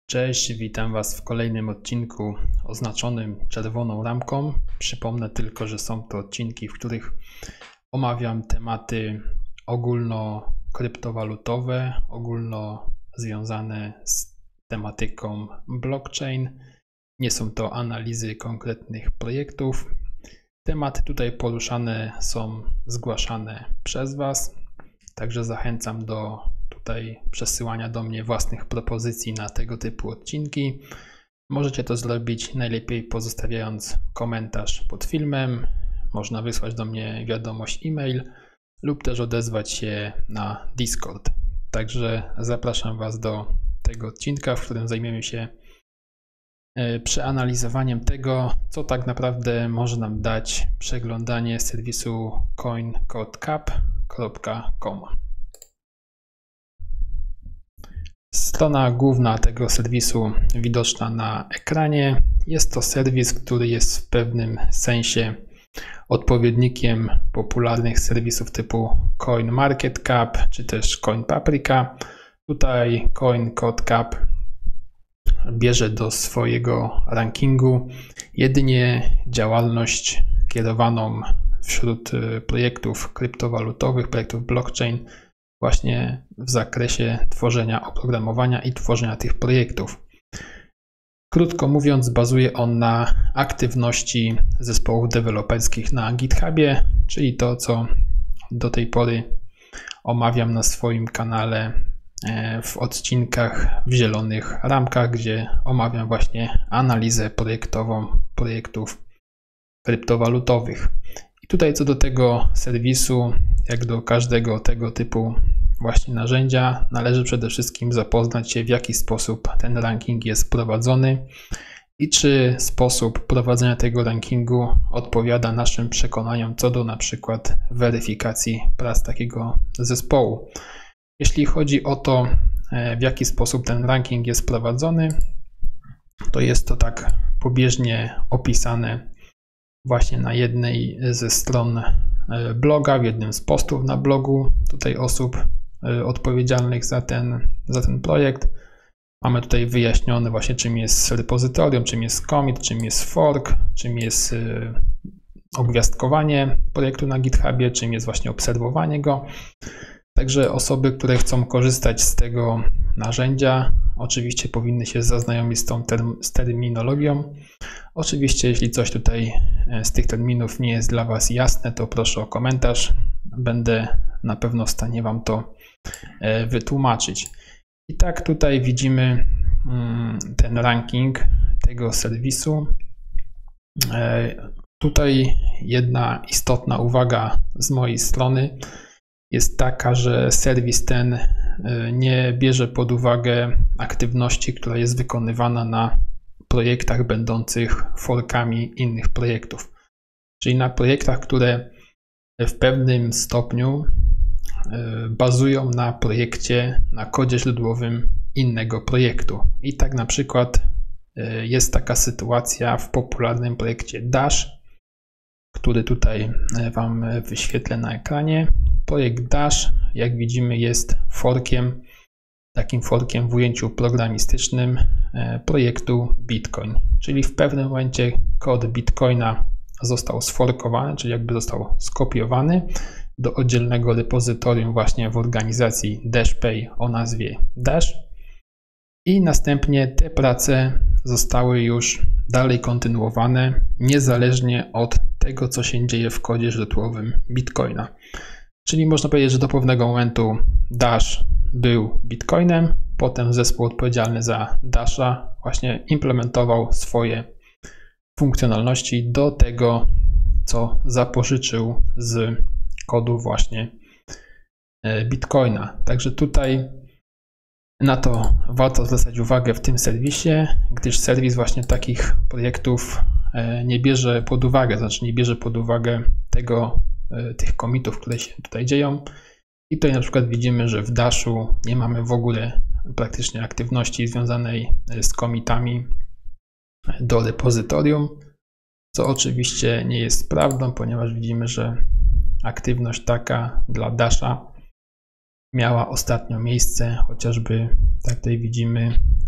Cześć, witam Was w kolejnym odcinku oznaczonym czerwoną ramką. Przypomnę tylko, że są to odcinki, w których omawiam tematy ogólnokryptowalutowe, ogólno związane z tematyką blockchain. Nie są to analizy konkretnych projektów. Tematy tutaj poruszane są zgłaszane przez Was, także zachęcam do przesyłania do mnie własnych propozycji na tego typu odcinki. Możecie to zrobić najlepiej pozostawiając komentarz pod filmem. Można wysłać do mnie wiadomość e-mail lub też odezwać się na Discord. Także zapraszam Was do tego odcinka, w którym zajmiemy się przeanalizowaniem tego, co tak naprawdę może nam dać przeglądanie serwisu coincodecap.com. Strona główna tego serwisu widoczna na ekranie. Jest to serwis, który jest w pewnym sensie odpowiednikiem popularnych serwisów typu CoinMarketCap czy też CoinPaprika. Tutaj CoinCodecap bierze do swojego rankingu jedynie działalność kierowaną wśród projektów kryptowalutowych, projektów blockchain, właśnie w zakresie tworzenia oprogramowania i tworzenia tych projektów. Krótko mówiąc, bazuje on na aktywności zespołów deweloperskich na GitHubie, czyli to, co do tej pory omawiam na swoim kanale w odcinkach w zielonych ramkach, gdzie omawiam właśnie analizę projektową projektów kryptowalutowych. I tutaj co do tego serwisu, jak do każdego tego typu właśnie narzędzia, należy przede wszystkim zapoznać się, w jaki sposób ten ranking jest prowadzony i czy sposób prowadzenia tego rankingu odpowiada naszym przekonaniom co do na przykład weryfikacji prac takiego zespołu. Jeśli chodzi o to, w jaki sposób ten ranking jest prowadzony, to jest to tak pobieżnie opisane właśnie na jednej ze stron bloga, w jednym z postów na blogu tutaj osób odpowiedzialnych za ten projekt. Mamy tutaj wyjaśnione właśnie, czym jest repozytorium, czym jest commit, czym jest fork, czym jest ogwiazdkowanie projektu na GitHubie, czym jest właśnie obserwowanie go. Także osoby, które chcą korzystać z tego narzędzia, oczywiście powinny się zaznajomić z terminologią. Oczywiście, jeśli coś tutaj z tych terminów nie jest dla Was jasne, to proszę o komentarz. Będę na pewno w stanie Wam to wytłumaczyć. I tak tutaj widzimy ten ranking tego serwisu. Tutaj jedna istotna uwaga z mojej strony jest taka, że serwis ten nie bierze pod uwagę aktywności, która jest wykonywana na projektach będących forkami innych projektów. Czyli na projektach, które w pewnym stopniu bazują na projekcie, na kodzie źródłowym innego projektu. I tak na przykład jest taka sytuacja w popularnym projekcie Dash, który tutaj Wam wyświetlę na ekranie. Projekt Dash, jak widzimy, jest forkiem, takim forkiem w ujęciu programistycznym projektu Bitcoin. Czyli w pewnym momencie kod Bitcoina został sforkowany, czyli jakby został skopiowany do oddzielnego repozytorium właśnie w organizacji DashPay o nazwie Dash i następnie te prace zostały już dalej kontynuowane niezależnie od tego, co się dzieje w kodzie źródłowym Bitcoina. Czyli można powiedzieć, że do pewnego momentu Dash był Bitcoinem, potem zespół odpowiedzialny za Dasha właśnie implementował swoje funkcjonalności do tego, co zapożyczył z kodu właśnie Bitcoina. Także tutaj na to warto zwracać uwagę w tym serwisie, gdyż serwis właśnie takich projektów nie bierze pod uwagę, nie bierze pod uwagę tych commitów, które się tutaj dzieją. I tutaj na przykład widzimy, że w Dashu nie mamy w ogóle praktycznie aktywności związanej z commitami do repozytorium, co oczywiście nie jest prawdą, ponieważ widzimy, że aktywność taka dla Dasha miała ostatnio miejsce, chociażby tak tutaj widzimy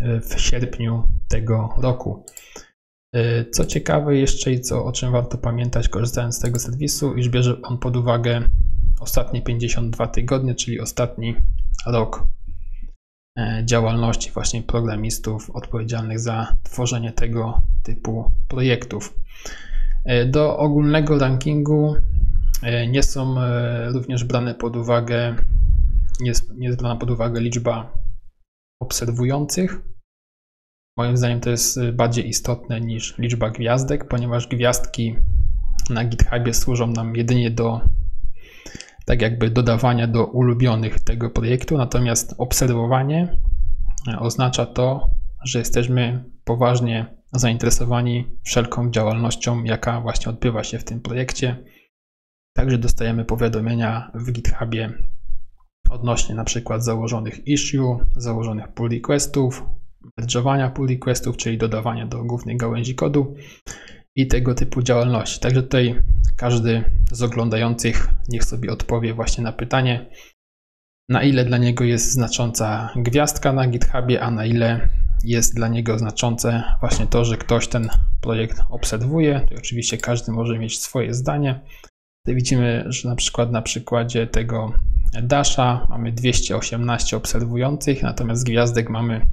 w sierpniu tego roku. Co ciekawe jeszcze i o czym warto pamiętać, korzystając z tego serwisu, iż bierze on pod uwagę ostatnie 52 tygodnie, czyli ostatni rok działalności właśnie programistów odpowiedzialnych za tworzenie tego typu projektów. Do ogólnego rankingu nie są również brane pod uwagę, nie jest brana pod uwagę liczba obserwujących. Moim zdaniem to jest bardziej istotne niż liczba gwiazdek, ponieważ gwiazdki na GitHubie służą nam jedynie do tak jakby dodawania do ulubionych tego projektu, natomiast obserwowanie oznacza to, że jesteśmy poważnie zainteresowani wszelką działalnością, jaka właśnie odbywa się w tym projekcie. Także dostajemy powiadomienia w GitHubie odnośnie na przykład założonych issue, założonych pull requestów, merge'owania pull requestów, czyli dodawania do głównej gałęzi kodu i tego typu działalności. Także tutaj każdy z oglądających niech sobie odpowie właśnie na pytanie, na ile dla niego jest znacząca gwiazdka na GitHubie, a na ile jest dla niego znaczące właśnie to, że ktoś ten projekt obserwuje. To oczywiście każdy może mieć swoje zdanie. Tutaj widzimy, że na przykład na przykładzie tego Dasha mamy 218 obserwujących, natomiast gwiazdek mamy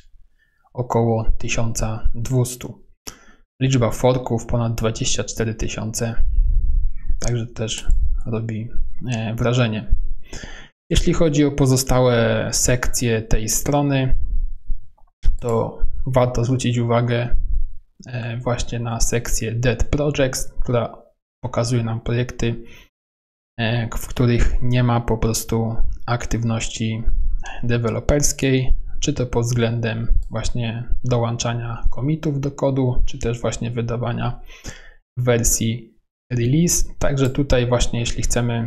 około 1200. Liczba forków ponad 24 000, także też robi wrażenie. Jeśli chodzi o pozostałe sekcje tej strony, to warto zwrócić uwagę właśnie na sekcję Dead Projects, która pokazuje nam projekty, w których nie ma po prostu aktywności deweloperskiej, czy to pod względem właśnie dołączania commitów do kodu, czy też właśnie wydawania wersji release. Także tutaj właśnie jeśli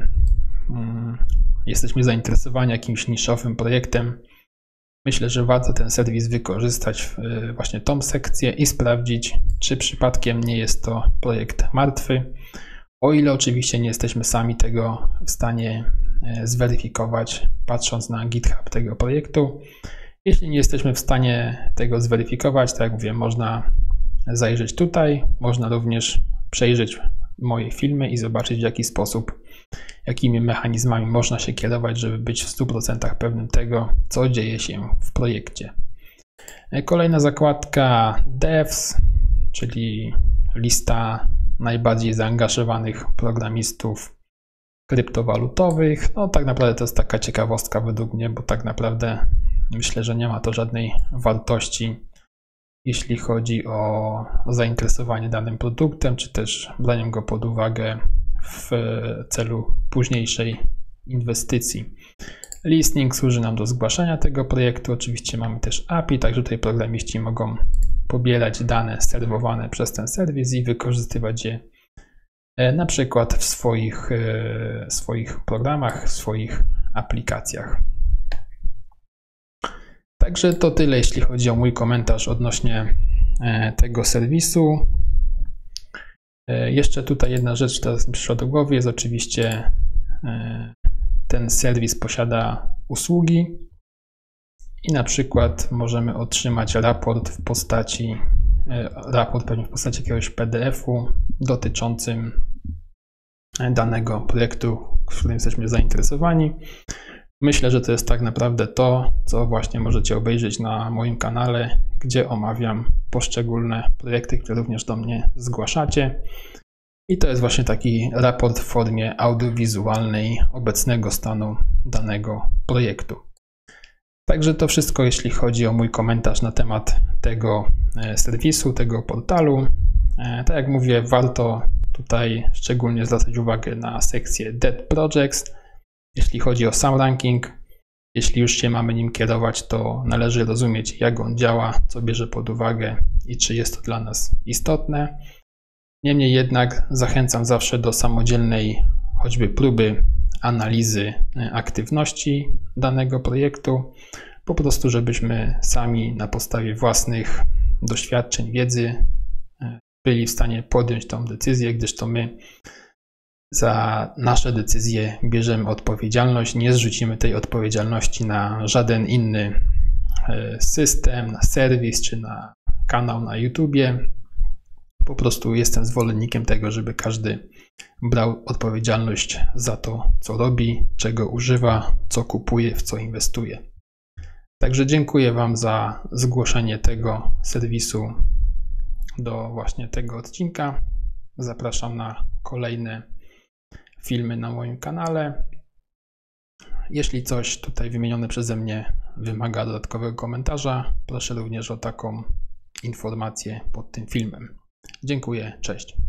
jesteśmy zainteresowani jakimś niszowym projektem, myślę, że warto ten serwis wykorzystać właśnie tą sekcję i sprawdzić, czy przypadkiem nie jest to projekt martwy, o ile oczywiście nie jesteśmy sami tego w stanie zweryfikować, patrząc na GitHub tego projektu. Jeśli nie jesteśmy w stanie tego zweryfikować, tak jak mówię, można zajrzeć tutaj, można również przejrzeć moje filmy i zobaczyć, w jaki sposób, jakimi mechanizmami można się kierować, żeby być w 100% pewnym tego, co dzieje się w projekcie. Kolejna zakładka Devs, czyli lista najbardziej zaangażowanych programistów kryptowalutowych. No tak naprawdę to jest taka ciekawostka według mnie, bo tak naprawdę myślę, że nie ma to żadnej wartości, jeśli chodzi o zainteresowanie danym produktem, czy też branie go pod uwagę w celu późniejszej inwestycji. Listening służy nam do zgłaszania tego projektu. Oczywiście mamy też API, także tutaj programiści mogą pobierać dane serwowane przez ten serwis i wykorzystywać je na przykład w swoich programach, w swoich aplikacjach. Także to tyle, jeśli chodzi o mój komentarz odnośnie tego serwisu. Jeszcze tutaj jedna rzecz, która mi przyszła do głowy, jest oczywiście ten serwis posiada usługi i na przykład możemy otrzymać raport pewnie w postaci jakiegoś PDF-u dotyczącym danego projektu, w którym jesteśmy zainteresowani. Myślę, że to jest tak naprawdę to, co właśnie możecie obejrzeć na moim kanale, gdzie omawiam poszczególne projekty, które również do mnie zgłaszacie. I to jest właśnie taki raport w formie audiowizualnej obecnego stanu danego projektu. Także to wszystko, jeśli chodzi o mój komentarz na temat tego serwisu, tego portalu. Tak jak mówię, warto tutaj szczególnie zwracać uwagę na sekcję Dead Projects. Jeśli chodzi o sam ranking, jeśli już się mamy nim kierować, to należy rozumieć, jak on działa, co bierze pod uwagę i czy jest to dla nas istotne. Niemniej jednak zachęcam zawsze do samodzielnej choćby próby analizy aktywności danego projektu, po prostu żebyśmy sami na podstawie własnych doświadczeń, wiedzy byli w stanie podjąć tą decyzję, gdyż to my za nasze decyzje bierzemy odpowiedzialność, nie zrzucimy tej odpowiedzialności na żaden inny system, na serwis czy na kanał na YouTubie. Po prostu jestem zwolennikiem tego, żeby każdy brał odpowiedzialność za to, co robi, czego używa, co kupuje, w co inwestuje. Także dziękuję Wam za zgłoszenie tego serwisu do właśnie tego odcinka. Zapraszam na kolejne filmy na moim kanale. Jeśli coś tutaj wymienione przeze mnie wymaga dodatkowego komentarza, proszę również o taką informację pod tym filmem. Dziękuję, cześć.